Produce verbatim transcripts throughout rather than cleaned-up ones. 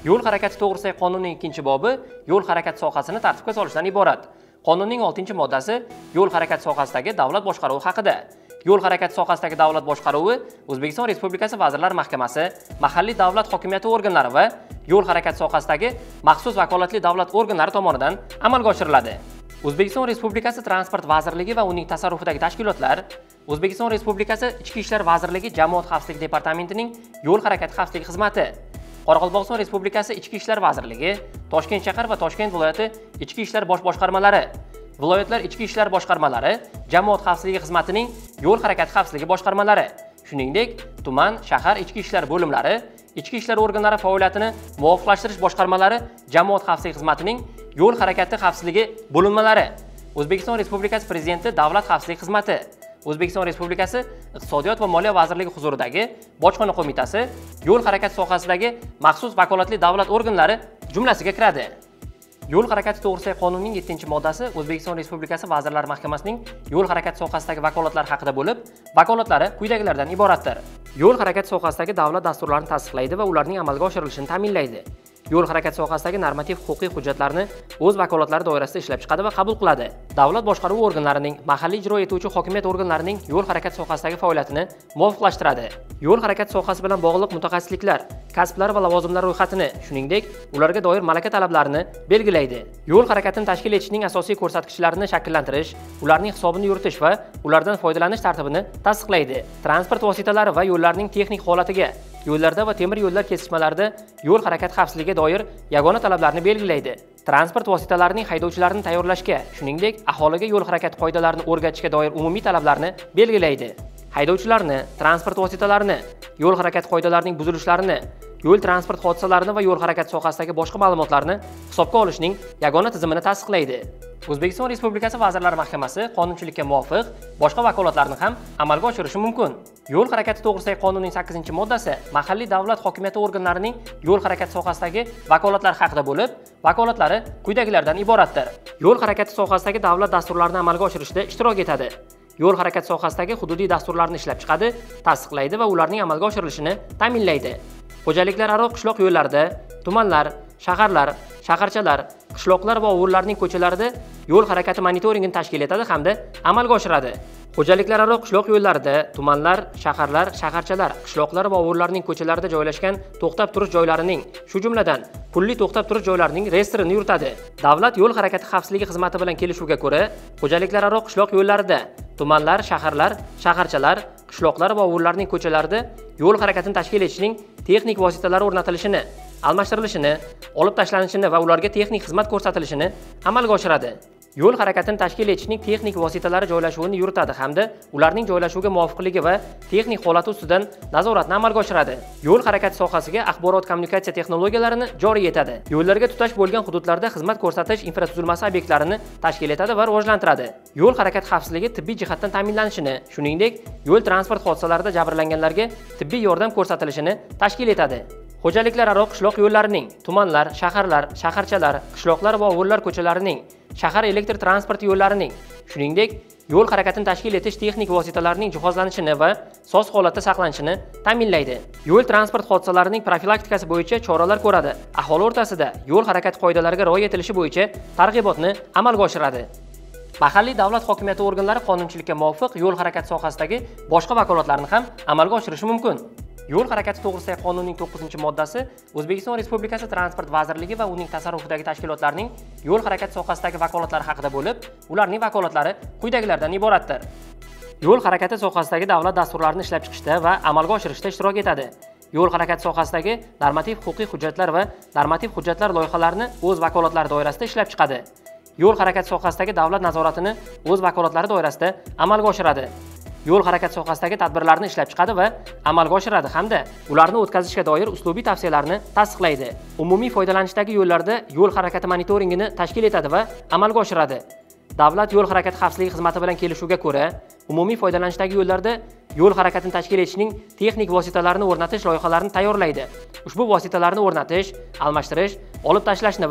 Yo'l harakati to'g'risidagi qonunning ikkinchi bobi yo'l harakati sohasini tartibga solishdan iborat. Qonunning oltinchi moddasi yo'l harakati sohasidagi davlat boshqaruvi haqida. Yo'l harakati sohasidagi davlat boshqaruvi O'zbekiston Respublikasi Vazirlar Mahkamasi, mahalliy davlat hokimiyati organlari va yo'l harakati sohasidagi maxsus vakolatli davlat organlari tomonidan amalga oshiriladi. O'zbekiston Respublikasi Transport vazirligi va uning tasarrufidagi tashkilotlar, O'zbekiston Respublikasi Ichki ishlar vazirligi Jamoat xavfsizligi departamentining yo'l harakati xavfsizligi xizmati, Qoraqalpog'iston Respublikasi Ichki ishlar vazirligi, Toshkent shahar va Toshkent viloyati Ichki ishlar bosh boshqarmalari, viloyatlar ichki ishlar boshqarmalari, jamoat xavfsizligi xizmatining yo'l harakati xavfsizligi boshqarmalari, shuningdek, tuman, shahar ichki ishlar bo'limlari, ichki ishlar organlari faoliyatini muvofiqlashtirish boshqarmalari, jamoat xavfsizligi xizmatining yo'l harakati xavfsizligi bo'linmalari, O'zbekiston Respublikasi Prezidenti Davlat xavfsizligi xizmati, O'zbekiston Respublikasi Iqtisodiyot va Moliya vazirligi huzuridagi Bojxona qo'mitasi yo'l harakati sohasidagi maxsus vakolatli davlat organlari jumlasiga kiradi. Yo'l harakati to'g'risidagi qonunning yettinchi moddasi O'zbekiston Respublikasi Vazirlar Mahkamasining yo'l harakati sohasidagi vakolatlari haqida bo'lib, vakolatlari quyidagilardan iboratdir. Yo'l harakati sohasidagi davlat dasturlarini tasdiqlaydi va ularning amalga oshirilishini ta'minlaydi. Yo'l harakati sohasidagi normativ huquqiy hujjatlarni o'z vakolatlari doirasida ishlab chiqadi va qabul qiladi. Davlat boshqaruvi organlarining, mahalliy ijro etuvchi hokimiyat organlarining yo'l harakati sohasidagi faoliyatini muvofiqlashtiradi. Yo'l harakati sohasi bilan bog'liq mutaxassisliklar, kasblar va lavozimlar ro'yxatini, shuningdek, ularga doir malaka talablarini belgilaydi. Yo'l harakatini tashkil etishning asosiy ko'rsatkichlarini shakllantirish, ularning hisobini yuritish va ulardan foydalanish tartibini tasdiqlaydi. Transport vositalari va yo'llarning texnik holatiga, yo'llarda va temir yo'llar kesishmalarida yo'l harakati xavfsizligiga doir yagona talablarni belgilaydi. Transport vositalarining haydovchilarini tayyorlashga, shuningdek, aholiga yo'l harakati qoidalarini o'rgatishga doir umumiy talablarni belgilaydi. Haydovchilarni, transport vositalarini, yo'l harakati qoidalarining buzilishlarini, yo'l transport hodisalarini va yo'l harakati sohasidagi boshqa ma'lumotlarni hisobga olishning yagona tizimini tasdiqlaydi. O'zbekiston Respublikasi Vazirlar Mahkamasi qonunchilikka muvofiq boshqa vakolatlarni ham amalga oshirishi mumkin. Yo'l harakati to'g'risidagi qonunning sakkizinchi moddasi mahalliy davlat hokimiyati organlarining yo'l harakati sohasidagi vakolatlari haqida bo'lib, vakolatlari quyidagilardan iboratdir. Yo'l harakati sohasidagi davlat dasturlarini amalga oshirishda ishtirok etadi. Yo'l harakati sohasidagi hududiy dasturlarni ishlab chiqadi, tasdiqlaydi va ularning amalga oshirilishini ta'minlaydi. Xo'jaliklararo qishloq yo'llarida, tumanlar, shaharlar, shaharchalar, qishloqlar va ovullarning ko'chalarida yo'l harakati monitoringini tashkil etadi hamda amalga oshiradi. Xo'jaliklararo qishloq yo'llarida, tumanlar, shaharlar, shaharchalar, qishloqlar va ovullarning ko'chalarida joylashgan to'xtab turish joylarining, shu jumladan pulli to'xtab turish joylarining reyestrini yuritadi. Davlat yo'l harakati xavfsizligi xizmati bilan kelishuvga ko'ra, xo'jaliklararo qishloq yo'llarida, tumanlar, shaharlar, shaharchalar, qishloqlar va ovullarning ko'chalarida yo'l harakatini tashkil etishning texnik vositalari o'rnatilishini, almashtirilishini, olib tashlanishini va ularga texnik xizmat ko'rsatilishini amalga oshiradi. Yo'l harakatini tashkil etishning texnik vositalari joylashuvini yuritadi hamda ularning joylashuviga muvofiqligi va texnik holati ustidan nazoratni amalga oshiradi. Yo'l harakati sohasiga axborot kommunikatsiya texnologiyalarini joriy etadi. Yo'llarga tutash bo'lgan hududlarda xizmat ko'rsatish infratuzilmasi obyektlarini tashkil etadi va rivojlantiradi. Yo'l harakati xavfsizligi tibbiy jihatdan ta'minlanishini, shuningdek, yo'l transport hodisalarida jabrlanganlarga tibbiy yordam ko'rsatilishini tashkil etadi. Xo'jaliklararo qishloq yo'llarining, tumanlar, shaharlar, shaharchalar, qishloqlar va ovullar ko'chalarining, shahar elektr transport yo'llarining, shuningdek, yo'l harakatini tashkil etish texnik vositalarining jihozlanishini va soz holatda saqlanishini ta'minlaydi. Yo'l transport hodisalarining profilaktikasi bo'yicha choralar ko'radi. Aholi o'rtasida yo'l harakati qoidalariga rioya etilishi bo'yicha targ'ibotni amalga oshiradi. Mahalliy davlat hokimiyati organlari qonunchilikka muvofiq yo'l harakati sohasidagi boshqa vakolatlarni ham amalga oshirishi mumkin. Yo'l harakati to'g'risidagi qonunning to'qqizinchi moddasi O'zbekiston Respublikasi Transport vazirligi va uning tasarrufidagi tashkilotlarning yo'l harakati sohasidagi vakolatlari haqida bo'lib, ularning vakolatlari quyidagilardan iboratdir. Yo'l harakati sohasidagi davlat dasturlarini ishlab chiqishda va amalga oshirishda ishtirok etadi. Yo'l harakati sohasidagi normativ huquqiy hujjatlar va normativ hujjatlar loyihalarini o'z vakolatlari doirasida ishlab chiqadi. Yo'l harakati sohasidagi davlat nazoratini o'z vakolatlari doirasida amalga oshiradi. Yo'l harakati sohasidagi tadbirlarni ishlab chiqadi va amalga oshiradi hamda ularni o'tkazishga doir uslubiy tavsiyalarni tasdiqlaydi. Umumiy foydalanishdagi yo'llarda yo'l harakati monitoringini tashkil etadi va amalga oshiradi. Davlat yo'l harakati xavfsizligi xizmati bilan kelishuvga ko'ra, umumiy foydalanishdagi yo'llarda yo'l harakatini tashkil etishning texnik vositalarini o'rnatish loyihalarini tayyorlaydi. Ushbu vositalarni o'rnatish, almashtirish, olib tashlashni va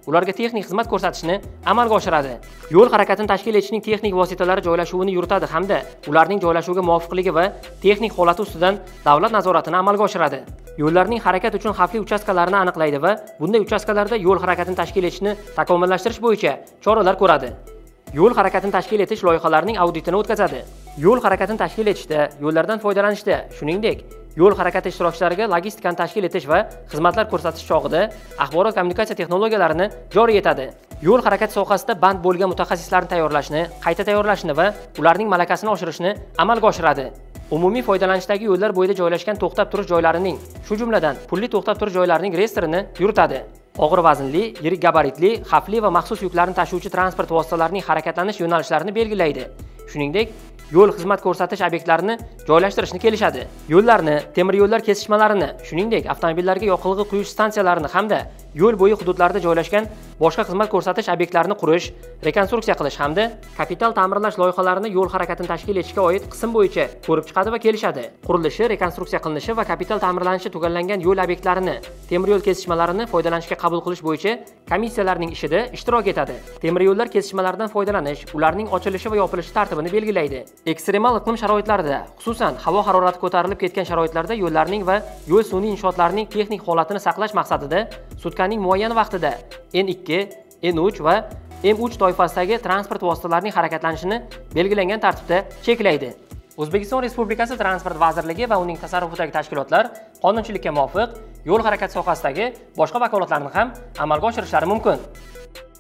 ularga texnik xizmat ko'rsatishni amalga oshiradi. Yo'l harakatini tashkil etishning texnik vositalari joylashuvini yuritadi hamda ularning joylashuviga muvofiqligi va texnik holati ustidan davlat nazoratini amalga oshiradi. Yo'llarning harakat uchun xavfli uchastkalarini aniqlaydi va bunday uchastkalarda yo'l harakatini tashkil etishni takomillashtirish bo'yicha choralar ko'radi. Yo'l harakatini tashkil etish loyihalarining auditini o'tkazadi. Yo'l harakatini tashkil etishda, yo'llardan foydalanishda, shuningdek, yo'l harakati ishtirokchilariga logistikani tashkil etish va xizmatlar ko'rsatish chog'ida axborot kommunikatsiya texnologiyalarini joriy etadi. Yo'l harakati sohasida band bo'lgan mutaxassislarni tayyorlashni, qayta tayyorlashni va ularning malakasini oshirishni amalga oshiradi. Umumiy foydalanishdagi yo'llar bo'yida joylashgan to'xtab turish joylarining, shu jumladan pulli to'xtab turish joylarining reyestrini yuritadi. Og'ir vaznli, yirik gabaritli, xavfli va maxsus yuklarni tashuvchi transport vositalarining harakatlanish yo'nalishlarini belgilaydi. Shuningdek, yo'l xizmat ko'rsatish obyektlarini joylashtirishni kelishadi. Yo'llarni, temir yo'llar kesishmalarini, shuningdek, avtomobillarga yoqilg'i quyish stansiyalarini hamda yo'l bo'yi hududlarida joylashgan boshqa xizmat ko'rsatish obyektlarini qurish, rekonstruksiya qilish hamda kapital ta'mirlash loyihalarini yo'l harakatini tashkil etishga oid qism bo'yicha ko'rib chiqadi va kelishadi. Qurilishi, rekonstruksiya qilinishi va kapital ta'mirlanishi tugallangan yo'l obyektlarini, temir yo'l kesishmalarini foydalanishga qabul qilish bo'yicha komissiyalarning ishida ishtirok etadi. Temir yo'llar kesishmalaridan foydalanish, ularning ochilishi va yopilishi tartibini belgilaydi. Ekstremal iqlim sharoitlarida, xususan havo harorati ko'tarilib ketgan sharoitlarda yo'llarning va yo'l sun'iy inshootlarining texnik holatini saqlash maqsadida sutkaning muayyan vaqtida N ikki, N uch va M uch toifasidagi transport vositalarining harakatlanishini belgilangan tartibda cheklaydi. O'zbekiston Respublikasi Transport vazirligi va uning tasarrufidagi tashkilotlar qonunchilikka muvofiq yo'l harakati sohasidagi boshqa vakolatlarni ham amalga oshirishlari mumkin.